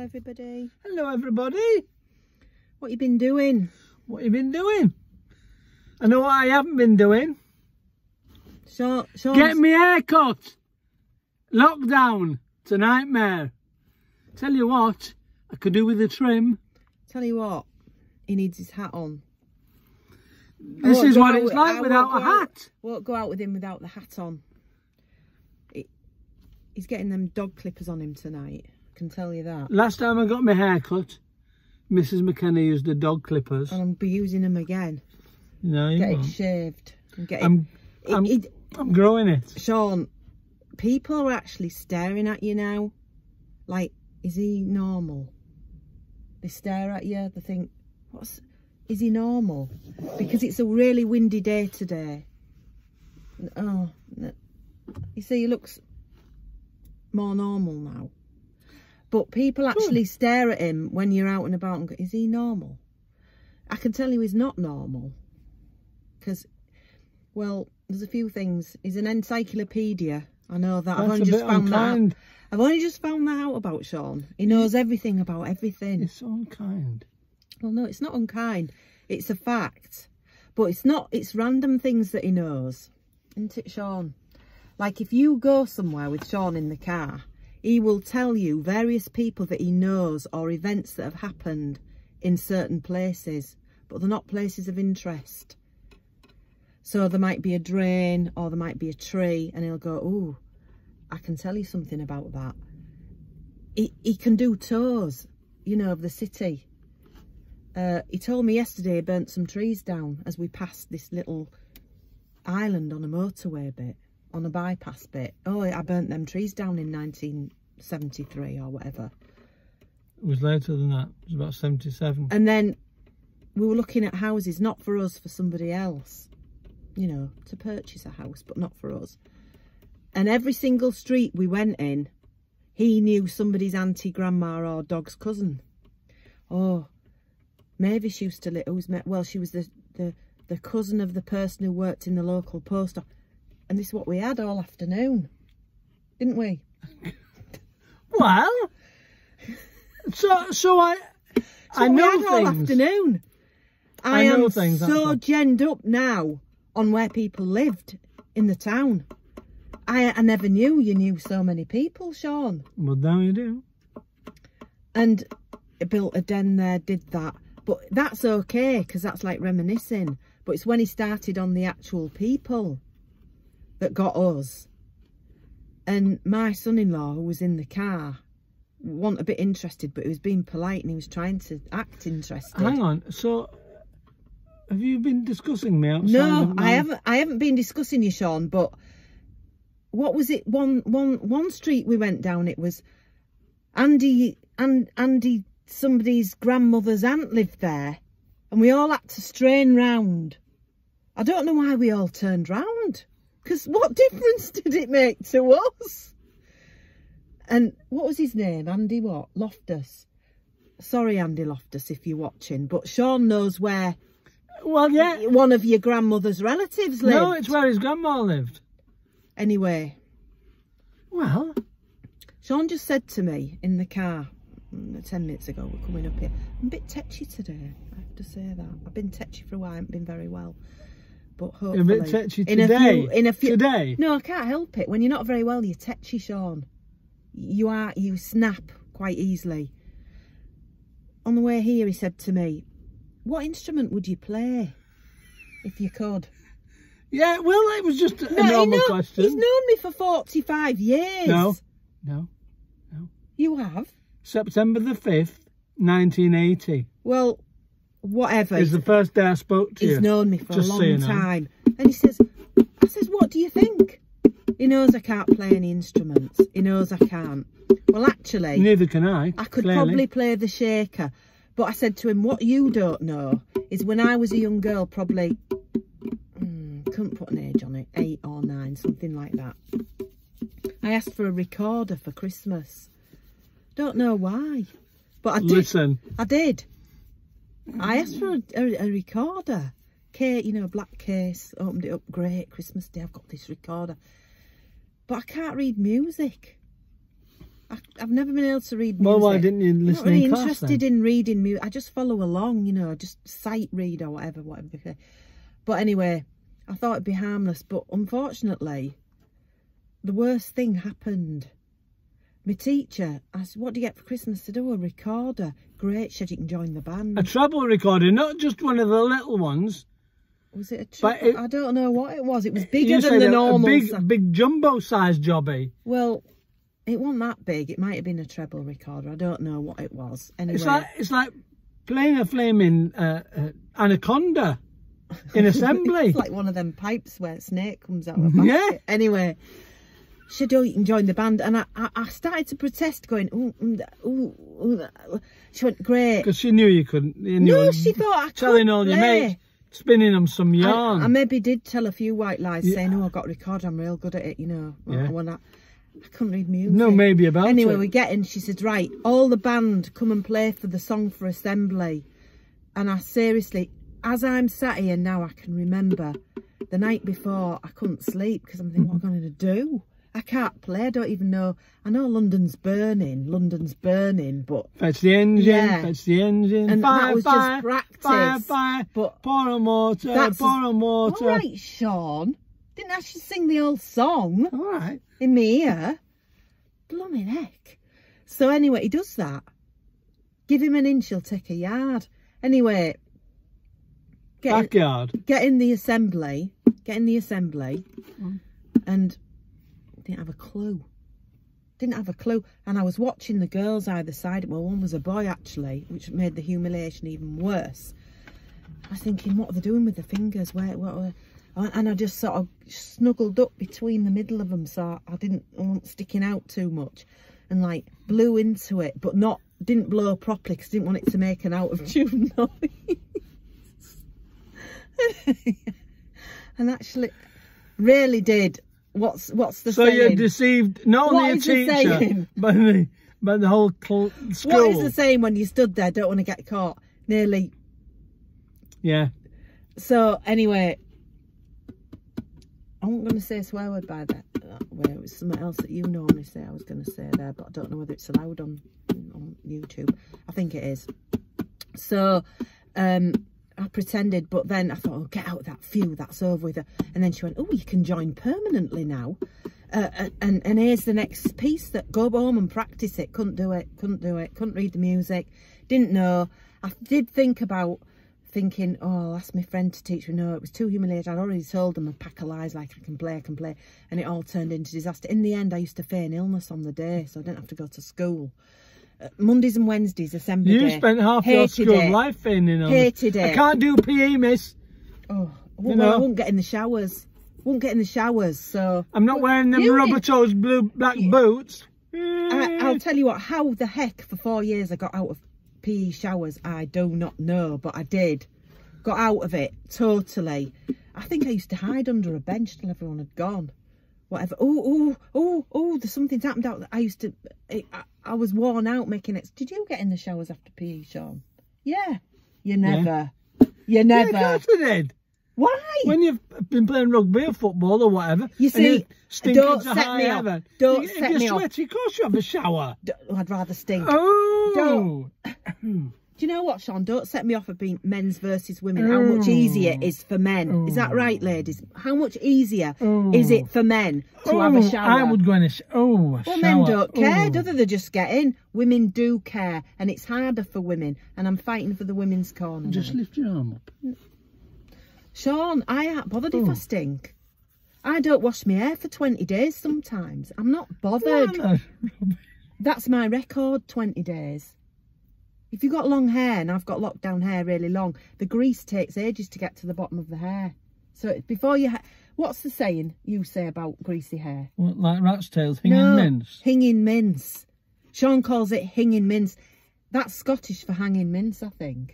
everybody. Hello everybody. What you been doing? What you been doing? I know what I haven't been doing. Sean, Get me hair cut. Lockdown. It's a nightmare. Tell you what, I could do with a trim. Tell you what, he needs his hat on. This is what it's like without a hat. Won't go out with him without the hat on. He's getting them dog clippers on him tonight. I can tell you that. Last time I got my hair cut, Mrs. McKenna used the dog clippers. And I'll be using them again. No, you Get won't. it shaved. And get I'm growing it. Sean, people are actually staring at you now. Like, is he normal? They stare at you, they think, is he normal? Because it's a really windy day today. Oh, no. You see, he looks more normal now. But people actually stare at him when you're out and about and go, is he normal? I can tell you he's not normal. Because, well, there's a few things. He's an encyclopedia. I know that. I've only just found that out. I've only just found that out about Sean. He knows everything about everything. It's so unkind. Well, no, it's not unkind. It's a fact. But it's not, it's random things that he knows. Isn't it, Sean? Like if you go somewhere with Sean in the car, he will tell you various people that he knows or events that have happened in certain places. But they're not places of interest. So there might be a drain or there might be a tree and he'll go, ooh, I can tell you something about that. He can do tours, you know, of the city. He told me yesterday he burnt some trees down as we passed this little island on a motorway bit, on a bypass bit. Oh, I burnt them trees down in 1973 or whatever. It was later than that. It was about 77. And then we were looking at houses, not for us, for somebody else. You know, to purchase a house, but not for us. And every single street we went in, he knew somebody's auntie, grandma or dog's cousin. Oh, Mavis used to live, well, she was the cousin of the person who worked in the local post office. And this is what we had all afternoon, didn't we? Well, so I know things. All afternoon. I know am things, so genned up now on where people lived in the town. I never knew you knew so many people, Sean. Well, now you do. And built a den there, did that. But that's okay, because that's like reminiscing. But it's when he started on the actual people that got us. And my son-in-law, who was in the car, wasn't a bit interested, but he was being polite and he was trying to act interested. Hang on, so have you been discussing me outside? No, I haven't been discussing you, Sean, but what was it? One street we went down, it was Andy, somebody's grandmother's aunt lived there, and we all had to strain round. I don't know why we all turned round, because what difference did it make to us? And what was his name? Andy what? Loftus. Sorry, Andy Loftus, if you're watching, but Sean knows where. Well, yeah, one of your grandmother's relatives lived. No, it's where his grandma lived. Anyway. Well, Sean just said to me in the car 10 minutes ago, we're coming up here, I'm a bit tetchy today, I have to say that. I've been tetchy for a while, I haven't been very well. But hopefully... You're a bit tetchy today? Today? No, I can't help it. When you're not very well, you're tetchy, Sean. You snap quite easily. On the way here, he said to me, what instrument would you play if you could? Yeah, well, it was just a normal question. He's known me for 45 years. No. You have? September the 5th, 1980. Well, whatever. It's the first day I spoke to you. He's known me for a long time. And he says, I says, what do you think? He knows I can't play any instruments. He knows I can't. Well, actually... Neither can I. I could probably play the shaker. But I said to him, what you don't know is when I was a young girl, probably... couldn't put an age on it, 8 or 9, something like that. I asked for a recorder for Christmas. Don't know why, but I did. Listen. I did. I asked for a recorder. You know, a black case, opened it up, great, Christmas Day, I've got this recorder. But I can't read music. I've never been able to read music. Well, why didn't you listen I'm not really in class, interested then? in reading music. I just follow along, you know, just sight read or whatever. But anyway, I thought it'd be harmless. But unfortunately, the worst thing happened. My teacher asked, what do you get for Christmas? I said, oh, a recorder. Great, she said you can join the band. A treble recorder, not just one of the little ones. Was it a treble? I don't know what it was. It was bigger than the normal. A big jumbo-sized jobby. Well, it wasn't that big. It might have been a treble recorder. I don't know what it was. Anyway, it's like playing a flaming anaconda in assembly. It's like one of them pipes where a snake comes out of a basket. Yeah. Anyway, she said, oh, you can join the band. And I started to protest, going, ooh. She went, great. Because she knew you couldn't. No, she thought I could telling all your mates, spinning them some yarn. I maybe did tell a few white lies, saying, oh, I've got a record, I'm real good at it, you know. Yeah. I couldn't read music. No, maybe about Anyway, it. we get in, she said, right, all the band come and play for the song for assembly. And I seriously, as I'm sat here now, I can remember the night before I couldn't sleep because I'm thinking, what am I going to do? I can't play, I don't even know. I know London's burning, but... Fetch the engine, fetch the engine. And fire, that was fire, just practice. Fire, but pour on water, pour on water. All right, Sean. Didn't actually sing the whole song. All right. In my ear. Blooming heck. So anyway, he does that. Give him an inch, he'll take a yard. Anyway. Backyard. Get in the assembly. And didn't have a clue. And I was watching the girls either side. Well, one was a boy actually, which made the humiliation even worse. I was thinking, what are they doing with the fingers? And I just sort of snuggled up between the middle of them, so I wasn't sticking out too much, and like blew into it, but didn't blow properly because I didn't want it to make an out of tune noise. And actually, really did. What's the saying? So you're deceived not only a teacher, but the whole school. What is the saying when you stood there? Don't want to get caught. Nearly. Yeah. So anyway. I wasn't going to say a swear word by that way. It was something else that you normally say I was going to say there, but I don't know whether it's allowed on YouTube. I think it is. So I pretended, but then I thought, oh, get out of that. Phew, that's over with her. And then she went, oh, you can join permanently now. And here's the next piece. That go home and practice it. Couldn't do it. Couldn't read the music. Didn't know. I did think about thinking, oh, I'll ask my friend to teach me. No, it was too humiliating. I'd already told them a pack of lies, like I can play, and it all turned into disaster. In the end, I used to feign illness on the day, so I didn't have to go to school. Mondays and Wednesdays, assembly day. You spent half your school life feigning illness. Hated it. I can't do PE, miss. Oh, well, I won't get in the showers. So... I'm not wearing them rubber toes, black boots. I'll tell you what, how the heck for 4 years I got out of PE showers, I do not know, but I did. Got out of it totally. I think I used to hide under a bench till everyone had gone. Whatever. Oh, there's something's happened out there. I was worn out making it. Did you get in the showers after PE, Sean? Yeah. You never. You never. Yeah, of course I did. Why? When you've been playing rugby or football or whatever, you see, don't set me off. Don't set me off. If you're sweaty, of course you have a shower. I'd rather stink. Oh. Do you know what, Sean? Don't set me off of being men's versus women. How much easier it is for men. Is that right, ladies? How much easier is it for men to have a shower? I would go in a shower. Well, men don't care, do they? They just get in. Women do care, and it's harder for women. And I'm fighting for the women's corner. Just lift your arm up. Sean, I ain't bothered if I stink. I don't wash my hair for 20 days sometimes. I'm not bothered. That's my record, 20 days. If you've got long hair, and I've got lockdown hair really long, the grease takes ages to get to the bottom of the hair. So before you... What's the saying you say about greasy hair? What, like rat's tails, hanging mince? Hanging mince. Sean calls it hanging mince. That's Scottish for hanging mince, I think.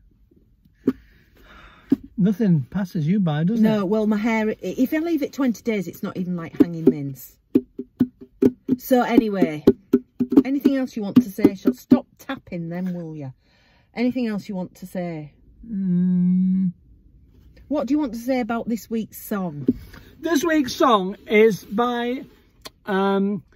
Nothing passes you by, does it? No, well, my hair... If I leave it 20 days, it's not even like hanging mince. So anyway... Anything else you want to say? Stop tapping them, will you? Anything else you want to say? What do you want to say about this week's song? This week's song is by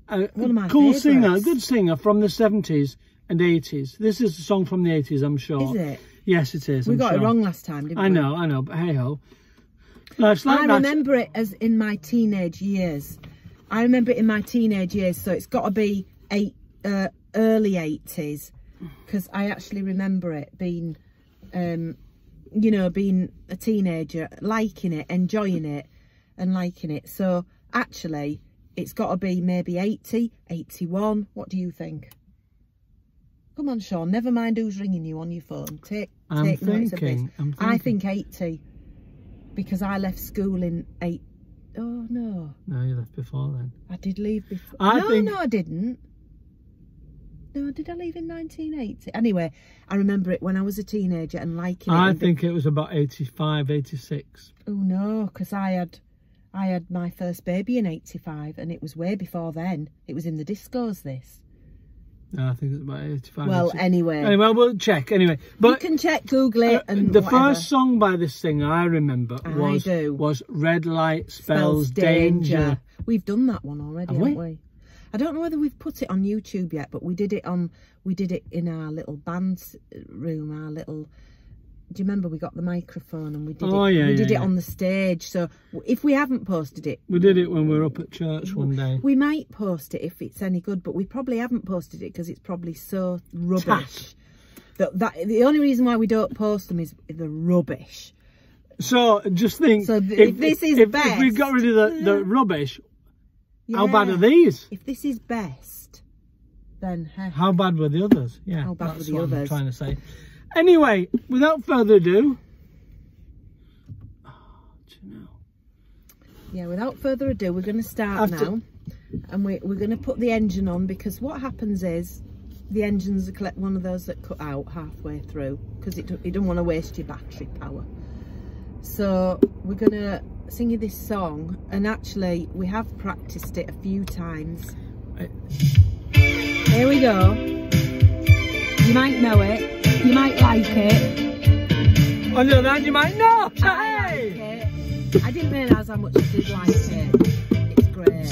One of my cool favourites. singer, good singer from the 70s and 80s. This is a song from the 80s, I'm sure. Is it? Yes, it is. We I'm got sure. it wrong last time, didn't we? I know, but hey ho. No, it's like I that. remember it as in my teenage years. So it's got to be early 80s, because I actually remember it being, you know, being a teenager, liking it, enjoying it, and liking it. So actually, it's got to be maybe 80, 81. What do you think? Come on, Sean. Never mind who's ringing you on your phone. Take notice of this. I think 80, because I left school in Oh no. No, you left before then. I did leave before. No, I didn't. No, did I leave in 1980? Anyway, I remember it when I was a teenager and liking it. I think it was about 85, 86. Oh no, because I had my first baby in 85, and it was way before then. It was in the discos, this. No, I think it's about 85. Well, 86. anyway, we'll check. Anyway, but you can check, Google it, and the whatever. first song by this singer I remember was "Red Light Spells Danger." We've done that one already, haven't we? I don't know whether we've put it on YouTube yet, but we did it in our little band room, our little. Do you remember we got the microphone and we did we did it on the stage? So if we haven't posted it, we did it when we were up at church one day. We might post it if it's any good, but we probably haven't posted it because it's probably so rubbish. That the only reason why we don't post them is the rubbish. So just think, so if this is best, if we got rid of the rubbish, how bad are these? If this is best, then heck. How bad were the others? Yeah, how bad were the what others? I'm trying to say. Anyway, without further ado, without further ado, we're going to start now, and we're going to put the engine on, because what happens is the engines are one of those that cut out halfway through, because you don't want to waste your battery power. So we're going to sing you this song, and actually we have practiced it a few times. Here we go. You might know it. You might like it. On the other hand, you might not. Hey! Like it. I didn't realise how much I did like it. It's great.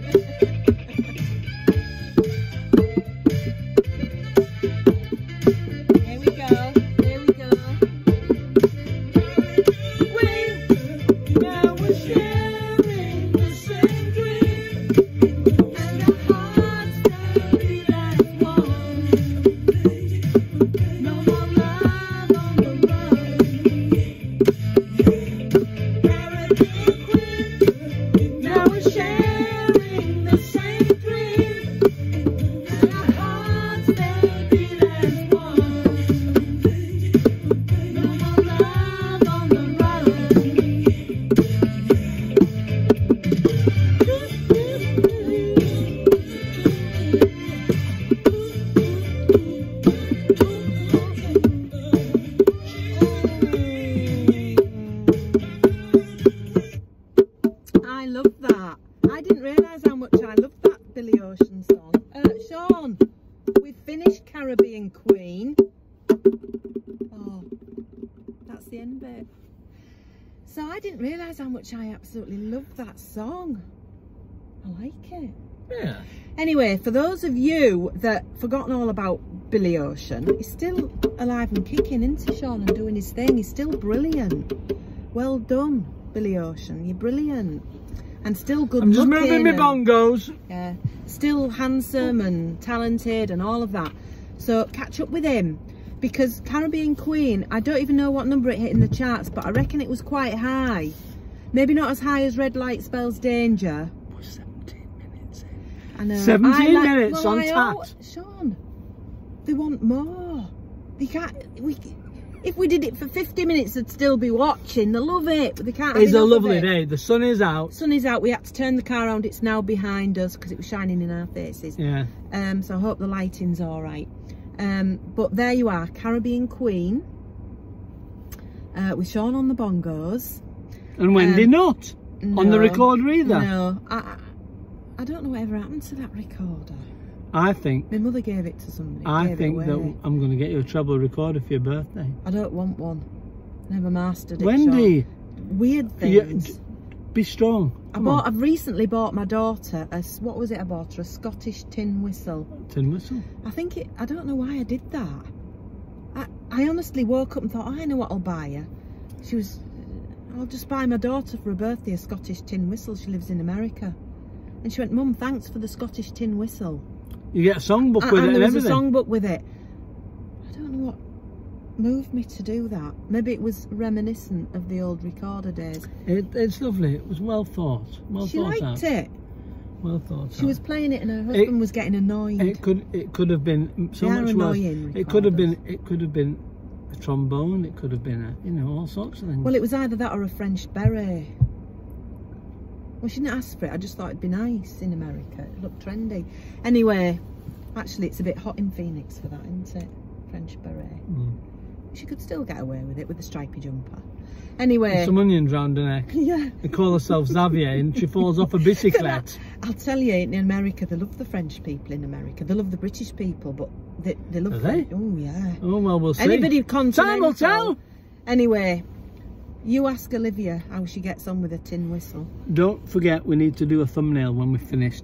Here we go. Here we go. Now we're sharing the same dream, and our hearts can be like one. No more love on the run. Caribbean queen. Now we're sharing the same dream, and our hearts can be like one. No more love on the run. I love that. I didn't realise how much I loved that Billy Ocean song. Sean, we've finished Caribbean Queen. Oh, that's the end bit. So I didn't realise how much I absolutely love that song. I like it. Yeah. Anyway, for those of you that forgotten all about Billy Ocean, he's still alive and kicking, isn't he, Sean, and doing his thing. He's still brilliant. Well done, Billy Ocean. You're brilliant. And still good I'm just looking moving my and- bongos. Yeah, still handsome and talented and all of that. So catch up with him, because Caribbean Queen, I don't even know what number it hit in the charts, but I reckon it was quite high. Maybe not as high as Red Light Spells Danger. 17 minutes. I know. 17 minutes on Tat. Tat. Sean, they want more. They can't. If we did it for 50 minutes, they'd still be watching. They love it, but they can't. have It's a enough of lovely it. day. The sun is out. Sun is out. We had to turn the car around. It's now behind us because it was shining in our faces. Yeah. So I hope the lighting's all right. But there you are, Caribbean Queen, with Sean on the bongos. And Wendy not on the recorder either. No, I don't know whatever happened to that recorder. I think My mother gave it to somebody. I gave think it that away. I'm going to get you a treble recorder for your birthday. I don't want one. Never mastered it. Wendy, Sean. Weird you, things. be strong. Come on. I've recently bought my daughter what was it? I bought her a Scottish tin whistle. Tin whistle. I don't know why I did that. I honestly woke up and thought, I know what I'll buy her. I'll just buy my daughter for her birthday a Scottish tin whistle. She lives in America. And she went, Mum, thanks for the Scottish tin whistle. You get a songbook with it and there was everything. a songbook with it. I don't know what moved me to do that. Maybe it was reminiscent of the old recorder days. It's lovely. It was well thought. She liked it. Well thought. She was playing it and her husband was getting annoyed. It could have been so They are much worse. annoying It could have been a trombone. It could have been all sorts of things. Well, it was either that or a French beret. Well, she didn't ask for it. I just thought it'd be nice in America. It looked trendy. Anyway, actually, it's a bit hot in Phoenix for that, isn't it? French beret. Mm. She could still get away with it with the stripy jumper. Anyway. Some onions round her neck. Yeah. They call herself Xavier and she falls off a bicyclette. I'll tell you, in America, they love the French people in America. They love the British people, but they love... Are they? Oh, yeah. Oh, well, we'll see. Anybody continental. Time will tell. Anyway, you ask Olivia how she gets on with a tin whistle. Don't forget, we need to do a thumbnail when we've finished.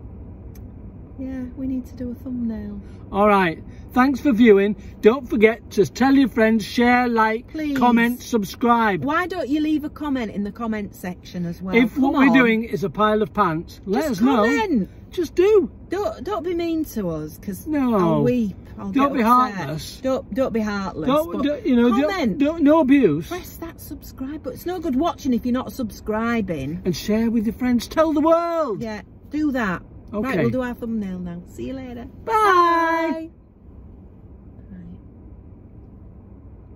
Yeah, we need to do a thumbnail. All right. Thanks for viewing. Don't forget to tell your friends, share, like, Please. comment, subscribe. Why don't you leave a comment in the comment section as well? If Come what on. we're doing is a pile of pants, let us Just know. comment. Just do. Don't be mean to us, because No. I'll weep. I'll Don't get be upset. heartless. Don't be heartless. Don't, but you know, comment. no abuse. Press that subscribe button. It's no good watching if you're not subscribing. And share with your friends. Tell the world. Yeah, do that. Okay. Right, we'll do our thumbnail now. See you later. Bye. Bye.